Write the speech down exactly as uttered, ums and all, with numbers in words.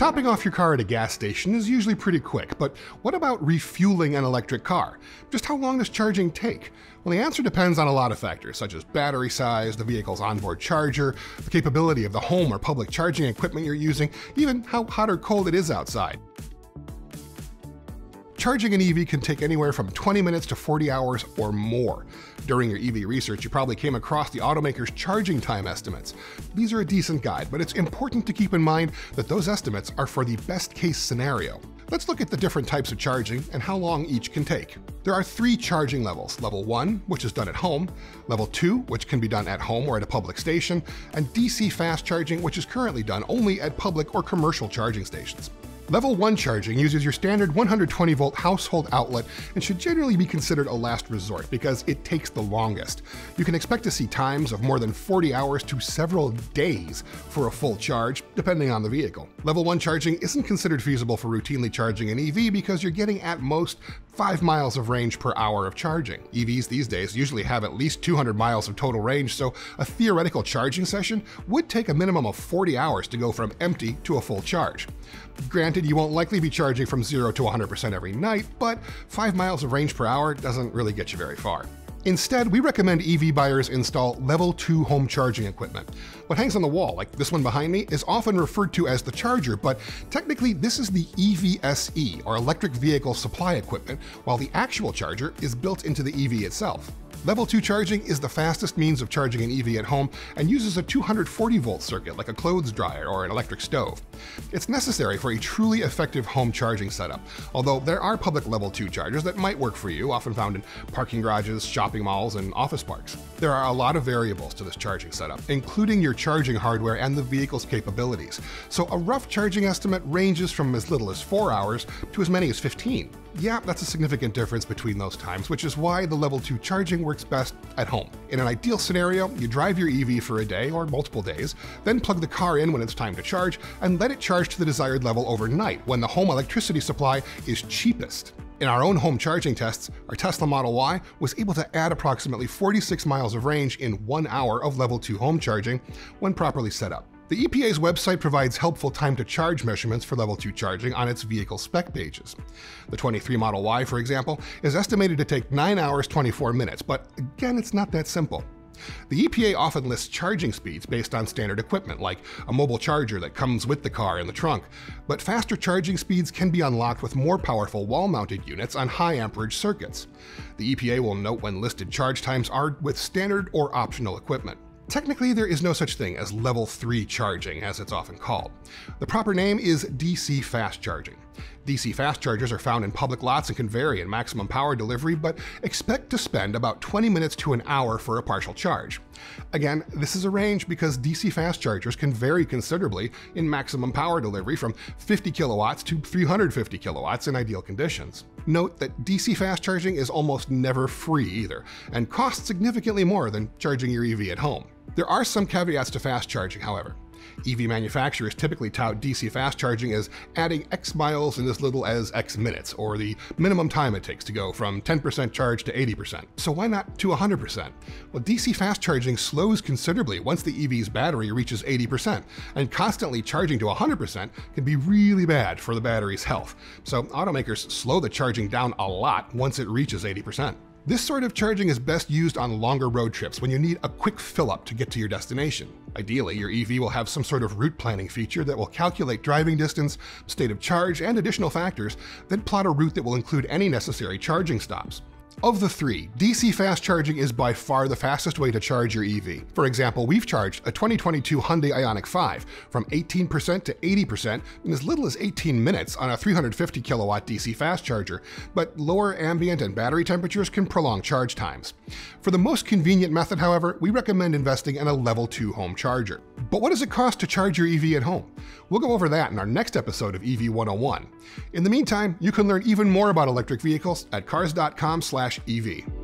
Topping off your car at a gas station is usually pretty quick, but what about refueling an electric car? Just how long does charging take? Well, the answer depends on a lot of factors, such as battery size, the vehicle's onboard charger, the capability of the home or public charging equipment you're using, even how hot or cold it is outside. Charging an E V can take anywhere from twenty minutes to forty hours or more. During your E V research, you probably came across the automaker's charging time estimates. These are a decent guide, but it's important to keep in mind that those estimates are for the best case scenario. Let's look at the different types of charging and how long each can take. There are three charging levels: level one, which is done at home; level two, which can be done at home or at a public station; and D C fast charging, which is currently done only at public or commercial charging stations. Level one charging uses your standard one hundred twenty volt household outlet and should generally be considered a last resort because it takes the longest. You can expect to see times of more than forty hours to several days for a full charge, depending on the vehicle. Level one charging isn't considered feasible for routinely charging an E V because you're getting at most five miles of range per hour of charging. E Vs these days usually have at least two hundred miles of total range, so a theoretical charging session would take a minimum of forty hours to go from empty to a full charge. Granted, you won't likely be charging from zero to one hundred percent every night, but five miles of range per hour doesn't really get you very far. Instead, we recommend E V buyers install level two home charging equipment. What hangs on the wall, like this one behind me, is often referred to as the charger, but technically this is the E V S E, or electric vehicle supply equipment, while the actual charger is built into the E V itself. Level two charging is the fastest means of charging an E V at home and uses a two hundred forty volt circuit like a clothes dryer or an electric stove. It's necessary for a truly effective home charging setup, although there are public level two chargers that might work for you, often found in parking garages, shopping malls, and office parks. There are a lot of variables to this charging setup, including your charging hardware and the vehicle's capabilities, so a rough charging estimate ranges from as little as four hours to as many as fifteen. Yeah, that's a significant difference between those times, which is why the level two charging works best at home. In an ideal scenario, you drive your E V for a day or multiple days, then plug the car in when it's time to charge, and let it charge to the desired level overnight when the home electricity supply is cheapest. In our own home charging tests, our Tesla Model Y was able to add approximately forty-six miles of range in one hour of level two home charging when properly set up. The E P A's website provides helpful time-to-charge measurements for level two charging on its vehicle spec pages. The twenty-three Model Y, for example, is estimated to take nine hours twenty-four minutes, but again, it's not that simple. The E P A often lists charging speeds based on standard equipment, like a mobile charger that comes with the car in the trunk, but faster charging speeds can be unlocked with more powerful wall-mounted units on high-amperage circuits. The E P A will note when listed charge times are with standard or optional equipment. Technically, there is no such thing as level three charging, as it's often called. The proper name is D C fast charging. D C fast chargers are found in public lots and can vary in maximum power delivery, but expect to spend about twenty minutes to an hour for a partial charge. Again, this is a range because D C fast chargers can vary considerably in maximum power delivery from fifty kilowatts to three hundred fifty kilowatts in ideal conditions. Note that D C fast charging is almost never free either, and costs significantly more than charging your E V at home. There are some caveats to fast charging, however. E V manufacturers typically tout D C fast charging as adding X miles in as little as X minutes, or the minimum time it takes to go from ten percent charge to eighty percent. So why not to one hundred percent? Well, D C fast charging slows considerably once the E V's battery reaches eighty percent, and constantly charging to one hundred percent can be really bad for the battery's health. So automakers slow the charging down a lot once it reaches eighty percent. This sort of charging is best used on longer road trips when you need a quick fill-up to get to your destination. Ideally, your E V will have some sort of route planning feature that will calculate driving distance, state of charge, and additional factors, then plot a route that will include any necessary charging stops. Of the three, D C fast charging is by far the fastest way to charge your E V. For example, we've charged a twenty twenty-two Hyundai Ioniq five from eighteen percent to eighty percent in as little as eighteen minutes on a three hundred fifty kilowatt D C fast charger, but lower ambient and battery temperatures can prolong charge times. For the most convenient method, however, we recommend investing in a level two home charger. But what does it cost to charge your E V at home? We'll go over that in our next episode of E V one oh one. In the meantime, you can learn even more about electric vehicles at cars dot com slash E V.